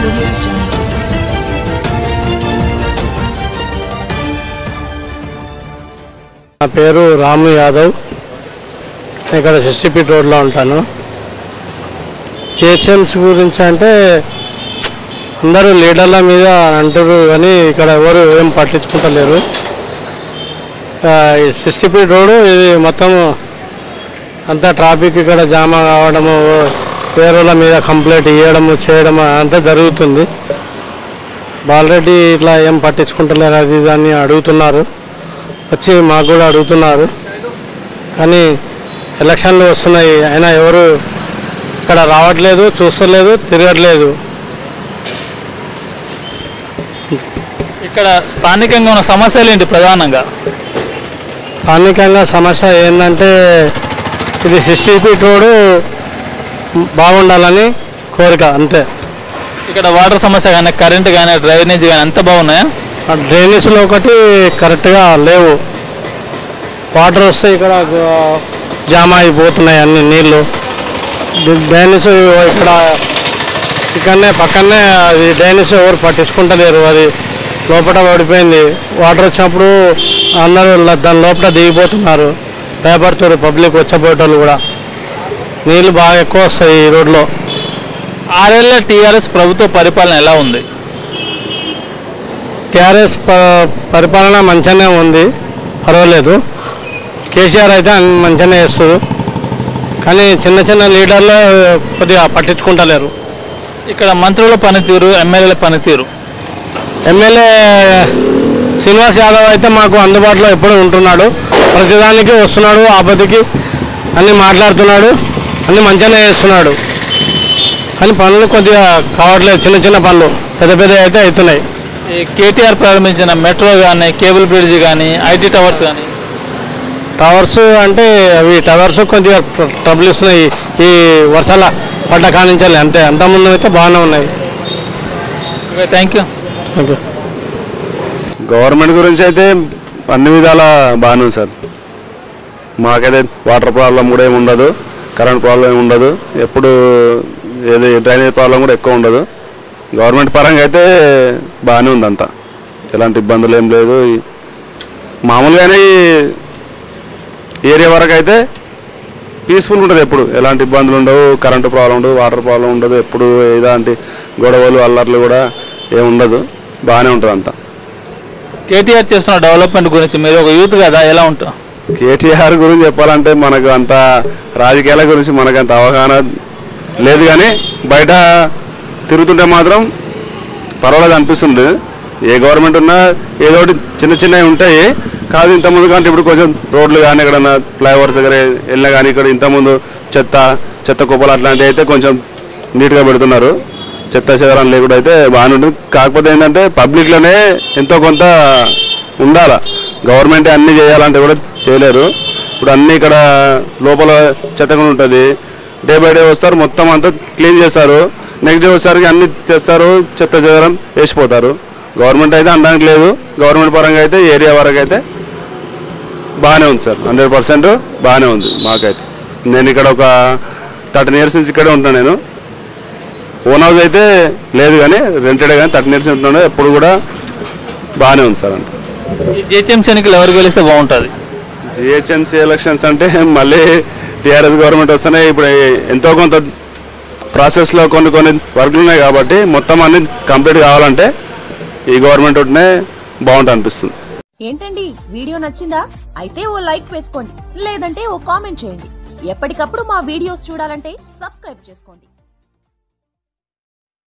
నా పేరు రాము యాదవ్. ఇక్కడ సిస్టిపీట్ రోడ్లో ఉంటాను. జిహెచ్ఎంసీ గురించి అంటే అందరూ లీడర్ల మీద అంటారు కానీ ఇక్కడ ఎవరు ఏం పట్టించుకుంటలేరు. సిస్టిపీట్ రోడ్డు ఇది మొత్తం అంతా ట్రాఫిక్ ఇక్కడ జామ కావడము, వేరేల మీద కంప్లైంట్ ఇవ్వడము చేయడము అంతా జరుగుతుంది. ఆల్రెడీ ఇట్లా ఏం పట్టించుకుంటలేరు అది అని అడుగుతున్నారు, వచ్చి మాకు కూడా అడుగుతున్నారు. కానీ ఎలక్షన్లు వస్తున్నాయి, అయినా ఎవరు ఇక్కడ రావట్లేదు, చూస్తలేదు, తిరగట్లేదు. ఇక్కడ స్థానికంగా ఉన్న సమస్యలు ఏంటి? ప్రధానంగా స్థానికంగా సమస్య ఏంటంటే ఇది 60 ఫీట్ రోడ్డు బాగుండాలని కోరిక అంతే. ఇక్కడ వాటర్ సమస్య కానీ, కరెంట్ కానీ, డ్రైనేజ్ కానీ అంత బాగున్నాయా? డ్రైనేజ్లో ఒకటి కరెక్ట్గా లేవు. వాటర్ వస్తే ఇక్కడ జామ అయిపోతున్నాయి అన్ని నీళ్ళు. డ్రైనేజ్ ఇక్కడనే పక్కనే అది డ్రైనేజ్ ఎవరు పట్టించుకుంటలేరు, అది లోపల పడిపోయింది. వాటర్ వచ్చినప్పుడు అందరూ దాని లోపల దిగిపోతున్నారు, భయపడుతారు పబ్లిక్ వచ్చేపోయేటోళ్ళు కూడా. నీళ్ళు బాగా ఎక్కువ వస్తాయి ఈ రోడ్లో. 6 ఏళ్ల టీఆర్ఎస్ ప్రభుత్వ పరిపాలన ఎలా ఉంది? టీఆర్ఎస్ పరిపాలన మంచిగానే ఉంది, పర్వాలేదు. కేసీఆర్ అయితే మంచిగానే చేస్తారు, కానీ చిన్న చిన్న లీడర్లు కొద్దిగా పట్టించుకుంటలేరు. ఇక్కడ మంత్రుల పనితీరు, ఎమ్మెల్యేల పనితీరు. ఎమ్మెల్యే శ్రీనివాస్ యాదవ్ అయితే మాకు అందుబాటులో ఎప్పుడు ఉంటున్నాడు, ప్రతిదానికి వస్తున్నాడు, ఆపదకి అన్నీ మాట్లాడుతున్నాడు, అన్నీ మంచిగానే చేస్తున్నాడు. కానీ పనులు కొద్దిగా కావట్లేదు, చిన్న చిన్న పనులు, పెద్ద పెద్ద అయితే అవుతున్నాయి. ఈ కేటీఆర్ ప్రారంభించిన మెట్రో కానీ, కేబుల్ బ్రిడ్జ్ కానీ, ఐటీ టవర్స్ కానీ. టవర్స్ అంటే అవి టవర్స్ కొద్దిగా ట్రబుల్ ఇస్తున్నాయి ఈ వర్షాల పడ్డ కానించాలి అంతే. అంతకుముందు అయితే బాగానే ఉన్నాయి. Thank you. ఓకే. గవర్నమెంట్ గురించి అయితే అన్ని విధాల బాగానే ఉంది సార్. మాకైతే వాటర్ ప్రాబ్లం కూడా ఏమి ఉండదు, కరెంట్ ప్రాబ్లం ఏమి ఉండదు, ఎప్పుడు ఏది డ్రైనేజ్ ప్రాబ్లం కూడా ఎక్కువ ఉండదు. గవర్నమెంట్ పరంగా అయితే బాగానే ఉంది అంతా, ఎలాంటి ఇబ్బందులు ఏం లేదు. మామూలుగానే ఏరియా వరకు అయితే పీస్ఫుల్ ఉంటుంది, ఎప్పుడు ఎలాంటి ఇబ్బందులు ఉండవు, కరెంటు ప్రాబ్లం ఉండదు, వాటర్ ప్రాబ్లం ఉండదు, ఎప్పుడు ఎలాంటి గొడవలు అల్లర్లు కూడా ఏమి ఉండదు, బాగానే ఉంటుంది అంతా. కేటీఆర్ చేస్తున్న డెవలప్మెంట్ గురించి మీరు ఒక యూత్ కదా ఎలా ఉంటారు? కేటీఆర్ గురించి చెప్పాలంటే మనకు అంత రాజకీయాల గురించి మనకు అంత అవగాహన లేదు, కానీ బయట తిరుగుతుంటే మాత్రం పర్వాలేదు అనిపిస్తుంది. ఏ గవర్నమెంట్ ఉన్నా ఏదో ఒకటి చిన్న చిన్నవి ఉంటాయి కాదు. ఇంతకుముందు కంటే ఇప్పుడు కొంచెం రోడ్లు కానీ, ఎక్కడన్నా ఫ్లైఓవర్స్ దగ్గర వెళ్ళినా కానీ, ఇక్కడ ఇంతకుముందు చెత్త కుప్పలు అట్లాంటివి అయితే కొంచెం నీట్గా పెడుతున్నారు, చెత్త చెదరం లేకుండా అయితే బాగానే ఉంటుంది. కాకపోతే ఏంటంటే పబ్లిక్లోనే ఎంతో కొంత ఉండాలి, గవర్నమెంట్ అన్నీ చేయాలంటే కూడా చేయలేరు. ఇప్పుడు అన్నీ ఇక్కడ లోపల చెత్త కూడా ఉంటుంది, డే బై డే వస్తారు, మొత్తం అంతా క్లీన్ చేస్తారు, నెక్స్ట్ డే వచ్చేసరికి అన్నీ తెస్తారు, చెత్త చెదరం వేసిపోతారు. గవర్నమెంట్ అయితే అనడానికి లేదు, గవర్నమెంట్ పరంగా అయితే ఏరియా వరకు అయితే బాగానే ఉంది సార్, 100% బాగానే ఉంది మాకైతే. నేను ఇక్కడ ఒక 13 years నుంచి ఇక్కడే ఉంటాను. నేను ఓన్ హౌస్ అయితే లేదు కానీ రెంటెడ్, కానీ 13 years ఉంటున్నాను, ఎప్పుడు కూడా బాగానే ఉంది సార్ అంతా. జిహెచ్ఎంసీ ఎన్నికలు ఎవరు గెలిస్తే బాగుంటుంది? జిహెచ్ఎంసీ ఎలక్షన్స్ అంటే మళ్ళీ టీఆర్ఎస్ గవర్నమెంట్ వస్తేనే ఇప్పుడు ఎంతో కొంత ప్రాసెస్లో కొన్ని వర్క్లు ఉన్నాయి కాబట్టి మొత్తం అన్ని కంప్లీట్ కావాలంటే ఈ గవర్నమెంట్ ఉంటేనే బాగుంటుంది అనిపిస్తుంది. ఏంటండి వీడియో నచ్చిందా? అయితే ఓ లైక్ వేసుకోండి, లేదంటే ఓ కామెంట్ చేయండి. ఎప్పటికప్పుడు మా వీడియోస్ చూడాలంటే సబ్స్క్రైబ్ చేసుకోండి.